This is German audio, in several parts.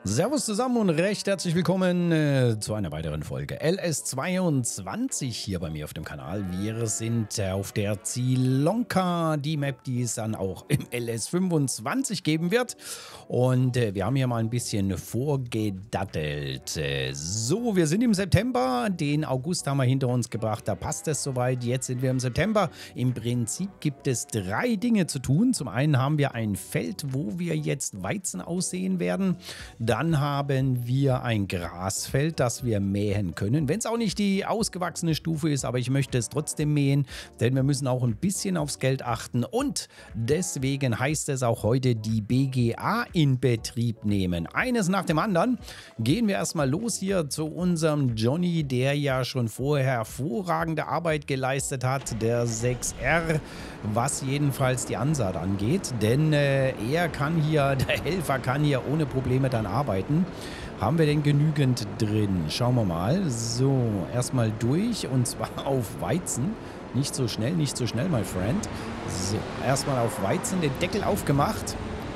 Servus zusammen und recht herzlich willkommen zu einer weiteren Folge LS22 hier bei mir auf dem Kanal. Wir sind auf der Zielonka, die Map, die es dann auch im LS25 geben wird. Und wir haben hier mal ein bisschen vorgedattelt. So, wir sind im September, den August haben wir hinter uns gebracht, da passt es soweit. Jetzt sind wir im September. Im Prinzip gibt es 3 Dinge zu tun. Zum einen haben wir ein Feld, wo wir jetzt Weizen aussehen werden. Dann haben wir ein Grasfeld, das wir mähen können. Wenn es auch nicht die ausgewachsene Stufe ist, aber ich möchte es trotzdem mähen, denn wir müssen auch ein bisschen aufs Geld achten. Und deswegen heißt es auch heute die BGA in Betrieb nehmen. Eines nach dem anderen. Gehen wir erstmal los hier zu unserem Johnny, der ja schon vorher hervorragende Arbeit geleistet hat, der 6R, was jedenfalls die Ansaat angeht. Denn er kann hier, der Helfer kann hier ohne Probleme dann arbeiten. Haben wir denn genügend drin? Schauen wir mal. So, erstmal durch und zwar auf Weizen. Nicht so schnell, my friend. So, erstmal auf Weizen, den Deckel aufgemacht.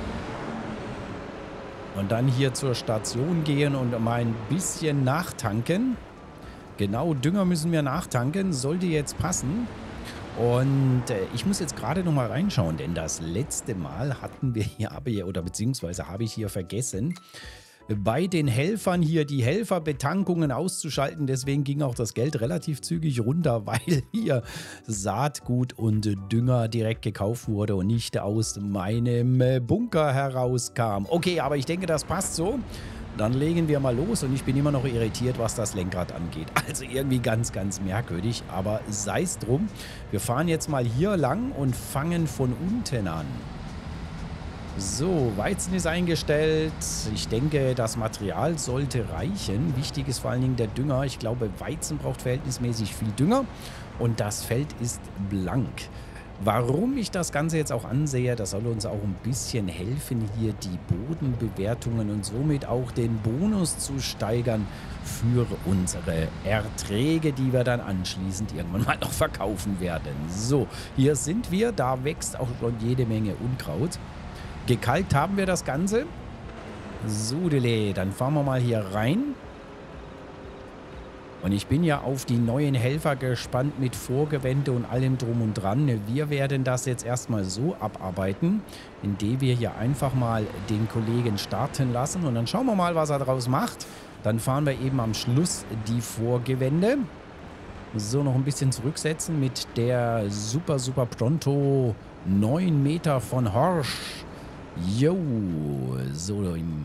Und dann hier zur Station gehen und mal ein bisschen nachtanken. Genau, Dünger müssen wir nachtanken. Sollte jetzt passen. Und ich muss jetzt gerade noch mal reinschauen, denn das letzte Mal hatten wir hier, beziehungsweise habe ich hier vergessen, bei den Helfern hier die Helferbetankungen auszuschalten. Deswegen ging auch das Geld relativ zügig runter, weil hier Saatgut und Dünger direkt gekauft wurde und nicht aus meinem Bunker herauskam. Okay, aber ich denke, das passt so. Dann legen wir mal los und ich bin immer noch irritiert, was das Lenkrad angeht. Also irgendwie ganz, ganz merkwürdig, aber sei es drum. Wir fahren jetzt mal hier lang und fangen von unten an. So, Weizen ist eingestellt. Ich denke, das Material sollte reichen. Wichtig ist vor allen Dingen der Dünger. Ich glaube, Weizen braucht verhältnismäßig viel Dünger und das Feld ist blank. Warum ich das Ganze jetzt auch ansehe, das soll uns auch ein bisschen helfen, hier die Bodenbewertungen und somit auch den Bonus zu steigern für unsere Erträge, die wir dann anschließend irgendwann mal noch verkaufen werden. So, hier sind wir, da wächst auch schon jede Menge Unkraut. Gekalkt haben wir das Ganze. So, dann fahren wir mal hier rein. Und ich bin ja auf die neuen Helfer gespannt mit Vorgewände und allem drum und dran. Wir werden das jetzt erstmal so abarbeiten, indem wir hier einfach mal den Kollegen starten lassen. Und dann schauen wir mal, was er daraus macht. Dann fahren wir eben am Schluss die Vorgewände. So, noch ein bisschen zurücksetzen mit der Super Pronto 9 Meter von Horsch. Jo, so,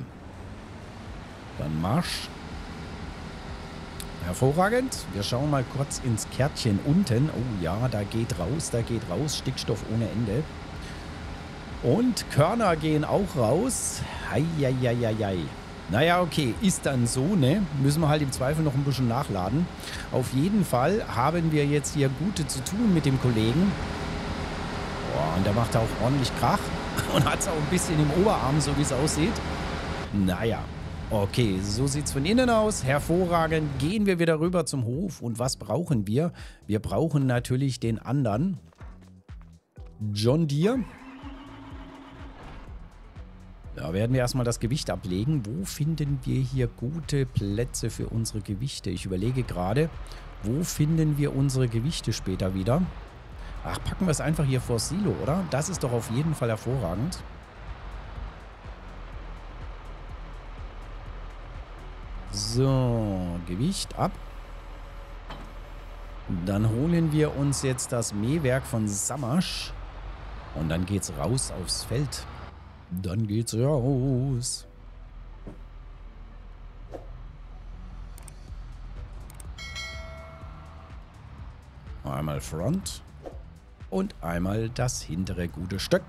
dann Marsch. Hervorragend. Wir schauen mal kurz ins Kärtchen unten. Oh ja, da geht raus. Stickstoff ohne Ende. Und Körner gehen auch raus. Heieieiei. Naja, okay, ist dann so, ne? Müssen wir halt im Zweifel noch ein bisschen nachladen. Auf jeden Fall haben wir jetzt hier Gute zu tun mit dem Kollegen. Boah, und der macht auch ordentlich Krach. Und hat es auch ein bisschen im Oberarm, so wie es aussieht. Naja. Okay, so sieht es von innen aus. Hervorragend. Gehen wir wieder rüber zum Hof. Und was brauchen wir? Wir brauchen natürlich den anderen John Deere. Da werden wir erstmal das Gewicht ablegen. Wo finden wir hier gute Plätze für unsere Gewichte? Ich überlege gerade, wo finden wir unsere Gewichte später wieder? Ach, packen wir es einfach hier vor Silo, oder? Das ist doch auf jeden Fall hervorragend. So, Gewicht ab. Dann holen wir uns jetzt das Mähwerk von Samasch. Und dann geht's raus aufs Feld. Dann geht's raus. Einmal Front. Und einmal das hintere gute Stück.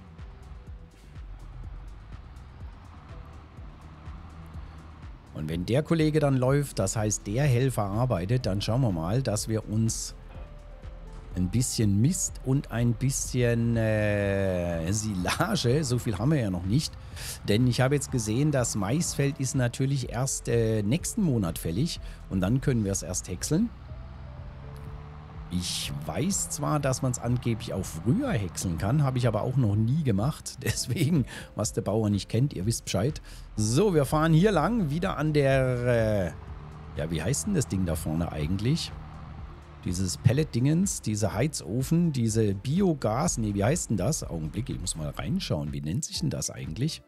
Und wenn der Kollege dann läuft, das heißt der Helfer arbeitet, dann schauen wir mal, dass wir uns ein bisschen Mist und ein bisschen Silage, so viel haben wir ja noch nicht, denn ich habe jetzt gesehen, das Maisfeld ist natürlich erst nächsten Monat fällig und dann können wir es erst häckseln. Ich weiß zwar, dass man es angeblich auch früher häckseln kann, habe ich aber auch noch nie gemacht. Deswegen, was der Bauer nicht kennt, ihr wisst Bescheid. So, wir fahren hier lang, wieder an der, ja, wie heißt denn das Ding da vorne eigentlich? Dieses Pellet-Dingens, dieser Heizofen, diese Biogas, nee, wie heißt denn das? Augenblick, ich muss mal reinschauen, wie nennt sich denn das eigentlich?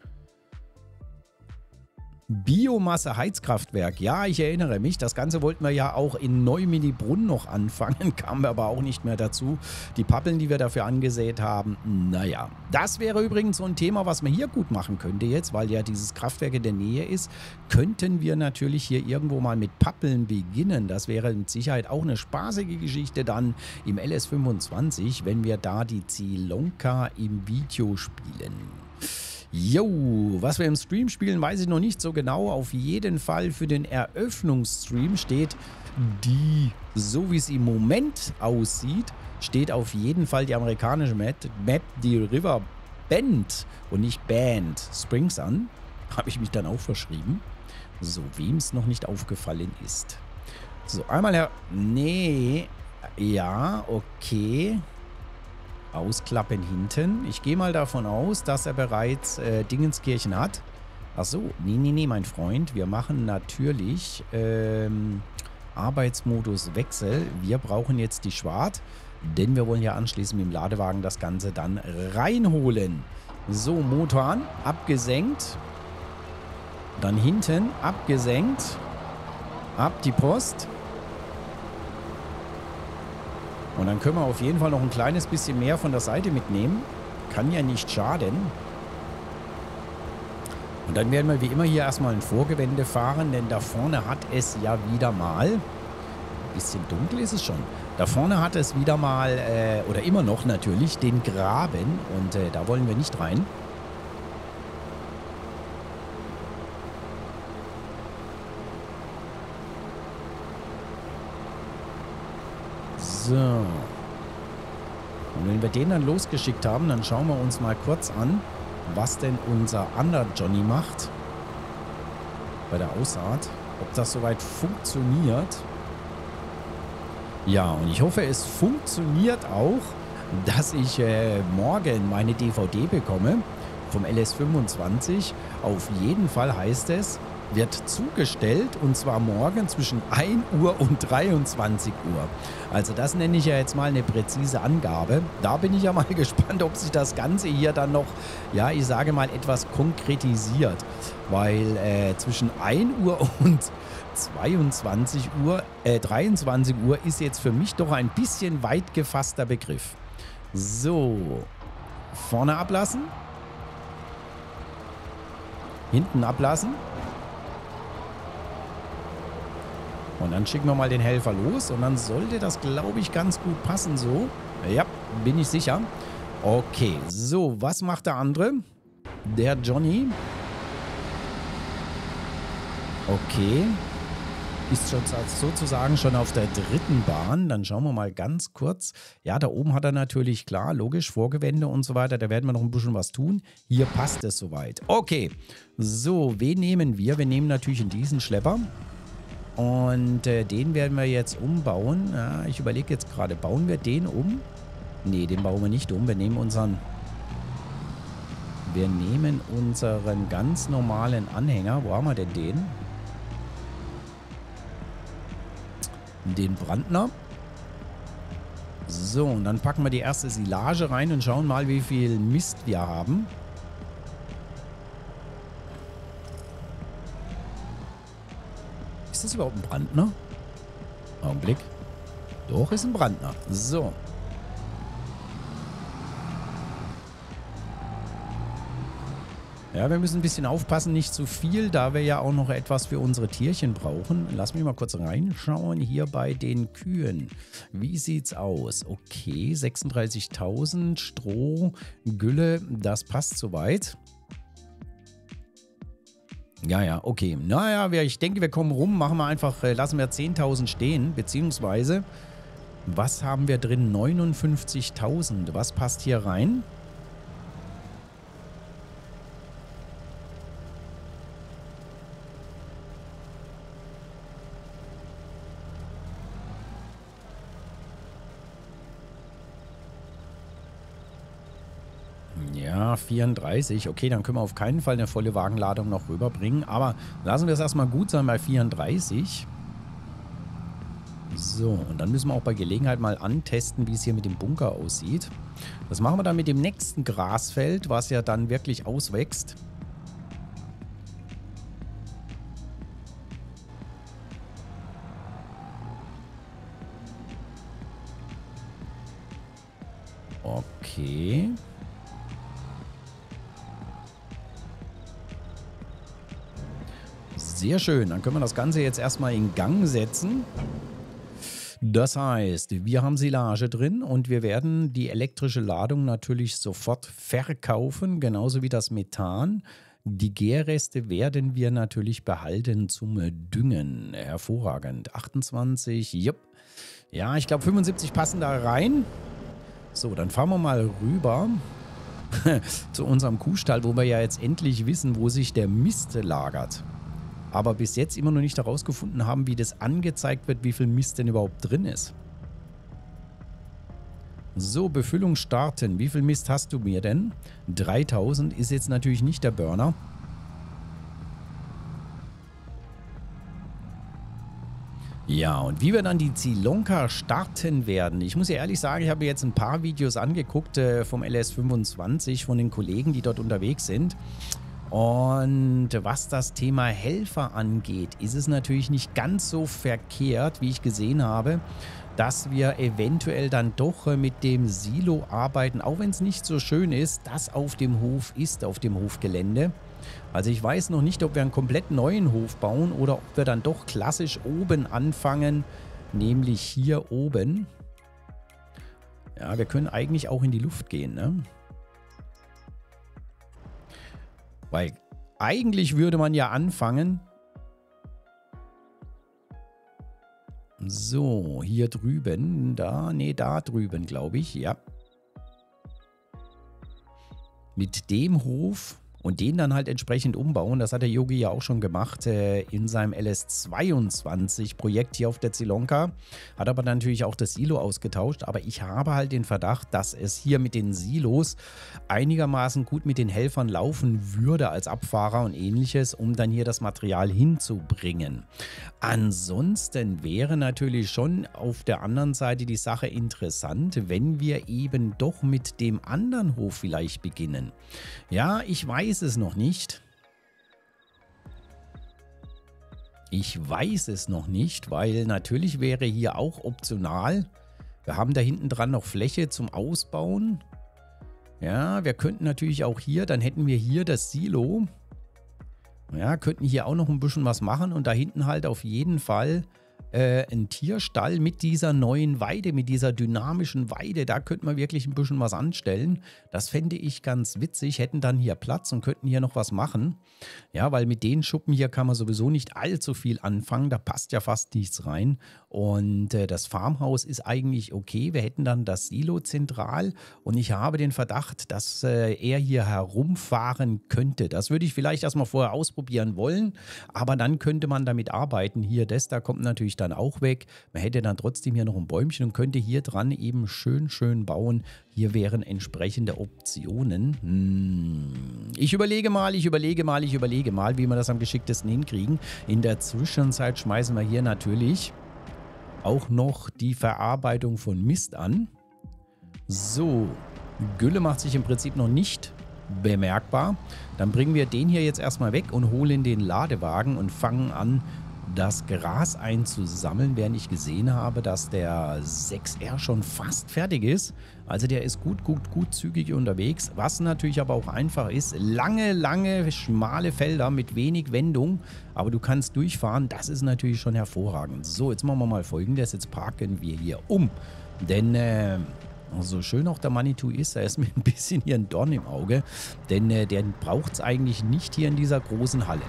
Biomasse-Heizkraftwerk. Ja, ich erinnere mich. Das Ganze wollten wir ja auch in Neumini-Brunn noch anfangen. Kamen wir aber auch nicht mehr dazu. Die Pappeln, die wir dafür angesät haben, naja. Das wäre übrigens so ein Thema, was man hier gut machen könnte jetzt, weil ja dieses Kraftwerk in der Nähe ist. Könnten wir natürlich hier irgendwo mal mit Pappeln beginnen. Das wäre mit Sicherheit auch eine spaßige Geschichte dann im LS25, wenn wir da die Zilonka im Video spielen. Jo, was wir im Stream spielen, weiß ich noch nicht so genau. Auf jeden Fall für den Eröffnungsstream steht die, so wie es im Moment aussieht, steht auf jeden Fall die amerikanische Map, die River Bend und nicht Band Springs an. Habe ich mich dann auch verschrieben. So, wem es noch nicht aufgefallen ist. So, einmal her. Nee, ja, okay. Ausklappen hinten. Ich gehe mal davon aus, dass er bereits Dingenskirchen hat. Ach so, nee, mein Freund. Wir machen natürlich Arbeitsmodus Wechsel. Wir brauchen jetzt die Schwart, denn wir wollen ja anschließend mit dem Ladewagen das Ganze dann reinholen. So, Motor an, abgesenkt. Dann hinten abgesenkt. Ab die Post. Und dann können wir auf jeden Fall noch ein kleines bisschen mehr von der Seite mitnehmen. Kann ja nicht schaden. Und dann werden wir wie immer hier erstmal ein Vorgewende fahren, denn da vorne hat es ja wieder mal, ein bisschen dunkel ist es schon, da vorne hat es wieder mal, oder immer noch natürlich, den Graben. Und da wollen wir nicht rein. So. Und wenn wir den dann losgeschickt haben, dann schauen wir uns mal kurz an, was denn unser anderer Johnny macht bei der Aussaat. Ob das soweit funktioniert. Ja, und ich hoffe, es funktioniert auch, dass ich morgen meine DVD bekomme vom LS25. Auf jeden Fall heißt es, wird zugestellt und zwar morgen zwischen 1 Uhr und 23 Uhr. Also das nenne ich ja jetzt mal eine präzise Angabe. Da bin ich ja mal gespannt, ob sich das Ganze hier dann noch, ja, ich sage mal, etwas konkretisiert. Weil zwischen 1 Uhr und 23 Uhr, 23 Uhr ist jetzt für mich doch ein bisschen weit gefasster Begriff. So, vorne ablassen. Hinten ablassen. Und dann schicken wir mal den Helfer los und dann sollte das, glaube ich, ganz gut passen so. Ja, bin ich sicher. Okay, so, was macht der andere? Der Johnny. Okay. Ist schon sozusagen schon auf der dritten Bahn. Dann schauen wir mal ganz kurz. Ja, da oben hat er natürlich, klar, logisch, Vorgewände und so weiter. Da werden wir noch ein bisschen was tun. Hier passt es soweit. Okay, so, wen nehmen wir? Wir nehmen natürlich diesen Schlepper. Und den werden wir jetzt umbauen. Ja, ich überlege jetzt gerade, bauen wir den um? Nee, den bauen wir nicht um. Wir nehmen unseren ganz normalen Anhänger. Wo haben wir denn den? Den Brandner. So, und dann packen wir die erste Silage rein und schauen mal, wie viel Mist wir haben. Ist das überhaupt ein Brandner? Augenblick. Doch, ist ein Brandner. So. Ja, wir müssen ein bisschen aufpassen, nicht zu viel, da wir ja auch noch etwas für unsere Tierchen brauchen. Lass mich mal kurz reinschauen hier bei den Kühen. Wie sieht's aus? Okay, 36.000 Stroh, Gülle, das passt soweit. Ja, okay. Naja, ich denke, wir kommen rum, machen wir einfach, lassen wir 10.000 stehen, beziehungsweise, was haben wir drin? 59.000. Was passt hier rein? Ja, 34. Okay, dann können wir auf keinen Fall eine volle Wagenladung noch rüberbringen. Aber lassen wir es erstmal gut sein bei 34. So, und dann müssen wir auch bei Gelegenheit mal antesten, wie es hier mit dem Bunker aussieht. Das machen wir dann mit dem nächsten Grasfeld, was ja dann wirklich auswächst. Okay. Sehr schön. Dann können wir das Ganze jetzt erstmal in Gang setzen. Das heißt, wir haben Silage drin und wir werden die elektrische Ladung natürlich sofort verkaufen, genauso wie das Methan. Die Gärreste werden wir natürlich behalten zum Düngen. Hervorragend. 28, jupp. Ja, ich glaube 75 passen da rein. So, dann fahren wir mal rüber zu unserem Kuhstall, wo wir ja jetzt endlich wissen, wo sich der Mist lagert. Aber bis jetzt immer noch nicht herausgefunden haben, wie das angezeigt wird, wie viel Mist denn überhaupt drin ist. So, Befüllung starten. Wie viel Mist hast du mir denn? 3000 ist jetzt natürlich nicht der Burner. Ja, und wie wir dann die Zilonka starten werden. Ich muss ja ehrlich sagen, ich habe mir jetzt ein paar Videos angeguckt vom LS25, von den Kollegen, die dort unterwegs sind. Und was das Thema Helfer angeht, ist es natürlich nicht ganz so verkehrt, wie ich gesehen habe, dass wir eventuell dann doch mit dem Silo arbeiten, auch wenn es nicht so schön ist, das auf dem Hof ist, auf dem Hofgelände. Also ich weiß noch nicht, ob wir einen komplett neuen Hof bauen oder ob wir dann doch klassisch oben anfangen, nämlich hier oben. Ja, wir können eigentlich auch in die Luft gehen, ne? Weil eigentlich würde man ja anfangen. So, hier drüben, da drüben, glaube ich, ja. Mit dem Hof und den dann halt entsprechend umbauen. Das hat der Yogi ja auch schon gemacht in seinem LS22-Projekt hier auf der Zilonka. Hat aber natürlich auch das Silo ausgetauscht. Aber ich habe halt den Verdacht, dass es hier mit den Silos einigermaßen gut mit den Helfern laufen würde als Abfahrer und ähnliches, um dann hier das Material hinzubringen. Ansonsten wäre natürlich schon auf der anderen Seite die Sache interessant, wenn wir eben doch mit dem anderen Hof vielleicht beginnen. Ja, ich weiß es noch nicht. Ich weiß es noch nicht, weil natürlich wäre hier auch optional. Wir haben da hinten dran noch Fläche zum Ausbauen. Ja, wir könnten natürlich auch hier, dann hätten wir hier das Silo. Ja, könnten hier auch noch ein bisschen was machen und da hinten halt auf jeden Fall ein Tierstall mit dieser neuen Weide, mit dieser dynamischen Weide. Da könnte man wirklich ein bisschen was anstellen. Das fände ich ganz witzig. Hätten dann hier Platz und könnten hier noch was machen. Ja, weil mit den Schuppen hier kann man sowieso nicht allzu viel anfangen. Da passt ja fast nichts rein. Und das Farmhaus ist eigentlich okay. Wir hätten dann das Silo zentral. Und ich habe den Verdacht, dass er hier herumfahren könnte. Das würde ich vielleicht erstmal vorher ausprobieren wollen. Aber dann könnte man damit arbeiten. Hier, da kommt natürlich dann auch weg. Man hätte dann trotzdem hier noch ein Bäumchen und könnte hier dran eben schön bauen. Hier wären entsprechende Optionen. Ich überlege mal, wie wir das am geschicktesten hinkriegen. In der Zwischenzeit schmeißen wir hier natürlich auch noch die Verarbeitung von Mist an. So, Gülle macht sich im Prinzip noch nicht bemerkbar. Dann bringen wir den hier jetzt erstmal weg und holen den Ladewagen und fangen an, das Gras einzusammeln, während ich gesehen habe, dass der 6R schon fast fertig ist. Also der ist gut zügig unterwegs. Was natürlich aber auch einfach ist, lange, schmale Felder mit wenig Wendung, aber du kannst durchfahren. Das ist natürlich schon hervorragend. So, jetzt machen wir mal Folgendes. Jetzt parken wir hier um. Denn so schön auch der Manitou ist, er ist mir ein bisschen hier ein Dorn im Auge. Denn der braucht es eigentlich nicht hier in dieser großen Halle.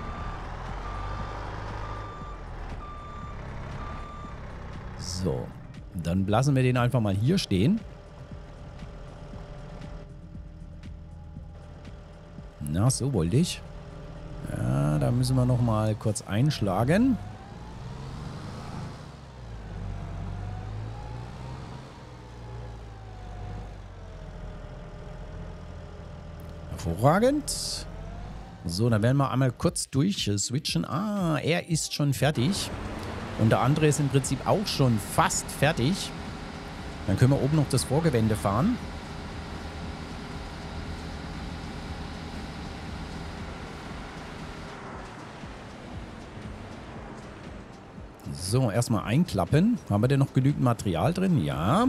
So, dann lassen wir den einfach mal hier stehen. Na, so wollte ich. Ja, da müssen wir noch mal kurz einschlagen. Hervorragend. So, dann werden wir einmal kurz durchswitchen. Ah, er ist schon fertig. Und der andere ist im Prinzip auch schon fast fertig. Dann können wir oben noch das Vorgewende fahren. So, erstmal einklappen. Haben wir denn noch genügend Material drin? Ja.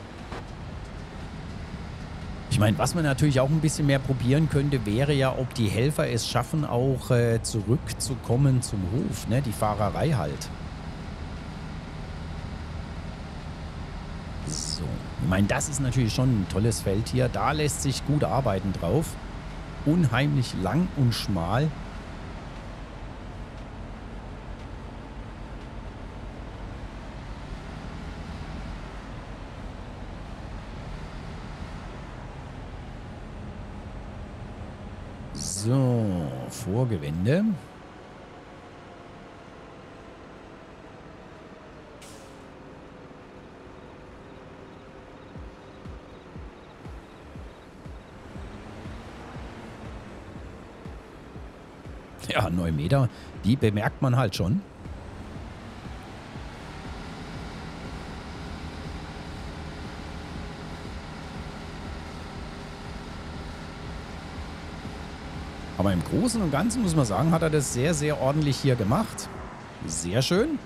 Ich meine, was man natürlich auch ein bisschen mehr probieren könnte, wäre ja, ob die Helfer es schaffen, auch zurückzukommen zum Hof, ne? Die Fahrerei halt. So, ich meine, das ist natürlich schon ein tolles Feld hier. Da lässt sich gut arbeiten drauf. Unheimlich lang und schmal. So, Vorgewende. Ja, 9 Meter, die bemerkt man halt schon. Aber im Großen und Ganzen, muss man sagen, hat er das sehr, sehr ordentlich hier gemacht. Sehr schön.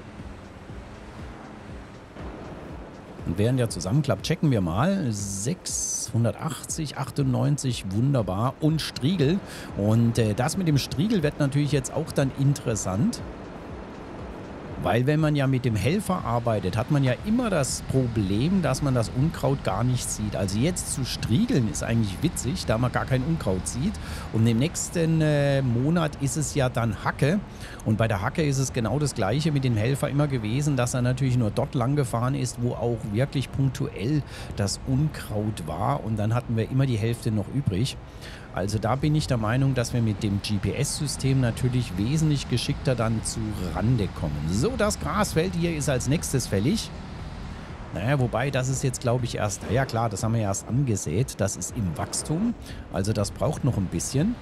Und während der zusammenklappt, checken wir mal. 680, 98, wunderbar. Und Striegel. Und das mit dem Striegel wird natürlich jetzt auch dann interessant. Weil wenn man ja mit dem Helfer arbeitet, hat man ja immer das Problem, dass man das Unkraut gar nicht sieht. Also jetzt zu striegeln ist eigentlich witzig, da man gar kein Unkraut sieht. Und im nächsten Monat ist es ja dann Hacke. Und bei der Hacke ist es genau das Gleiche mit dem Helfer immer gewesen, dass er natürlich nur dort lang gefahren ist, wo auch wirklich punktuell das Unkraut war. Und dann hatten wir immer die Hälfte noch übrig. Also da bin ich der Meinung, dass wir mit dem GPS-System natürlich wesentlich geschickter dann zu Rande kommen. So, das Grasfeld hier ist als nächstes fällig. Naja, wobei, das ist jetzt, glaube ich, erst... Ja klar, das haben wir ja erst angesät. Das ist im Wachstum. Also das braucht noch ein bisschen.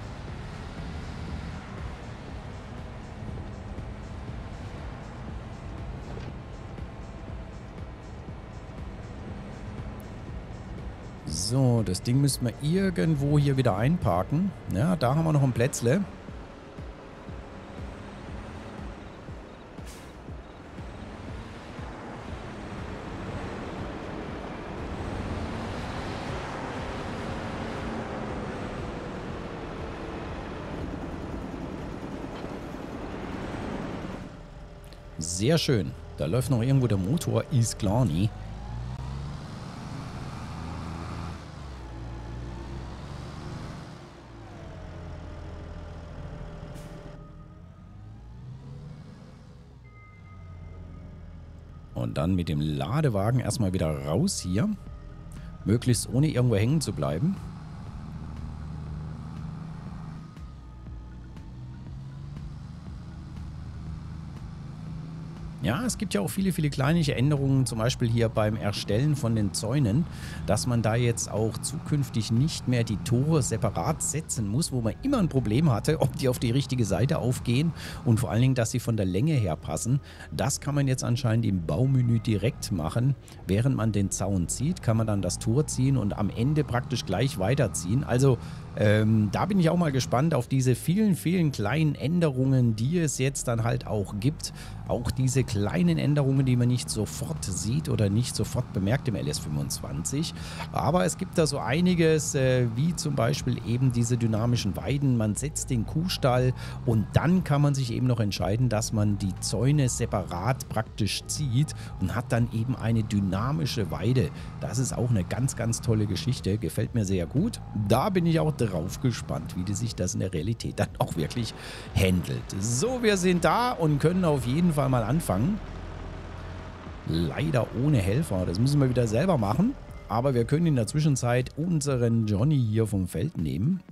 So, das Ding müssen wir irgendwo hier wieder einparken. Ja, da haben wir noch ein Plätzle. Sehr schön. Da läuft noch irgendwo der Motor, ist klar nie. Und dann mit dem Ladewagen erstmal wieder raus hier. Möglichst ohne irgendwo hängen zu bleiben. Ja, es gibt ja auch viele, viele kleine Änderungen, zum Beispiel hier beim Erstellen von den Zäunen, dass man da jetzt auch zukünftig nicht mehr die Tore separat setzen muss, wo man immer ein Problem hatte, ob die auf die richtige Seite aufgehen und vor allen Dingen, dass sie von der Länge her passen. Das kann man jetzt anscheinend im Baumenü direkt machen. Während man den Zaun zieht, kann man dann das Tor ziehen und am Ende praktisch gleich weiterziehen. Also da bin ich auch mal gespannt auf diese vielen, vielen kleinen Änderungen, die es jetzt dann halt auch gibt. Auch diese kleinen Änderungen, die man nicht sofort sieht oder nicht sofort bemerkt im LS25. Aber es gibt da so einiges, wie zum Beispiel eben diese dynamischen Weiden. Man setzt den Kuhstall und dann kann man sich eben noch entscheiden, dass man die Zäune separat praktisch zieht und hat dann eben eine dynamische Weide. Das ist auch eine ganz, ganz tolle Geschichte. Gefällt mir sehr gut. Da bin ich auch drauf gespannt, wie sich das in der Realität dann auch wirklich handelt. So, wir sind da und können auf jeden Fall mal anfangen. Leider ohne Helfer, das müssen wir wieder selber machen. Aber wir können in der Zwischenzeit unseren Johnny hier vom Feld nehmen.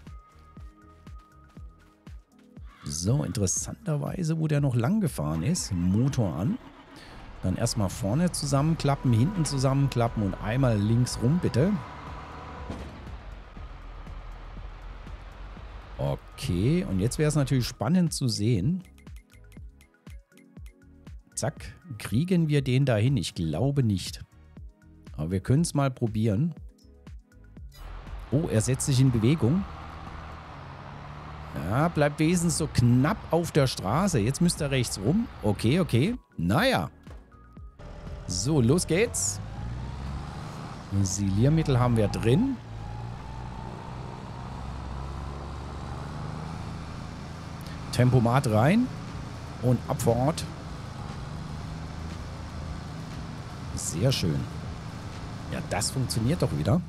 So, interessanterweise, wo der noch lang gefahren ist, Motor an. Dann erstmal vorne zusammenklappen, hinten zusammenklappen und einmal links rum bitte. Okay, und jetzt wäre es natürlich spannend zu sehen. Zack, kriegen wir den dahin? Ich glaube nicht. Aber wir können es mal probieren. Oh, er setzt sich in Bewegung. Ja, bleibt wesentlich so knapp auf der Straße. Jetzt müsste er rechts rum. Okay, okay. Naja. So, los geht's. Siliermittel haben wir drin. Tempomat rein. Und Abfahrt. Sehr schön. Ja, das funktioniert doch wieder.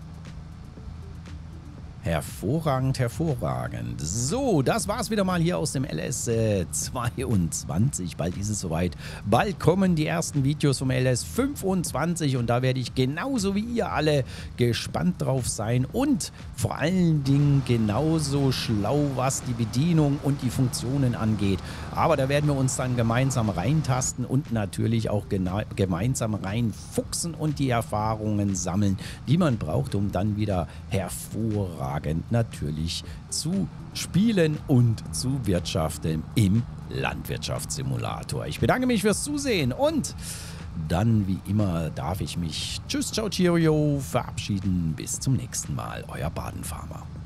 Hervorragend, hervorragend. So, das war's wieder mal hier aus dem LS22. Bald ist es soweit. Bald kommen die ersten Videos vom LS25 und da werde ich genauso wie ihr alle gespannt drauf sein und vor allen Dingen genauso schlau, was die Bedienung und die Funktionen angeht. Aber da werden wir uns dann gemeinsam reintasten und natürlich auch gemeinsam reinfuchsen und die Erfahrungen sammeln, die man braucht, um dann wieder hervorragend natürlich zu spielen und zu wirtschaften im Landwirtschaftssimulator. Ich bedanke mich fürs Zusehen und dann wie immer darf ich mich tschüss, ciao, cheerio verabschieden. Bis zum nächsten Mal, euer Badenfarmer.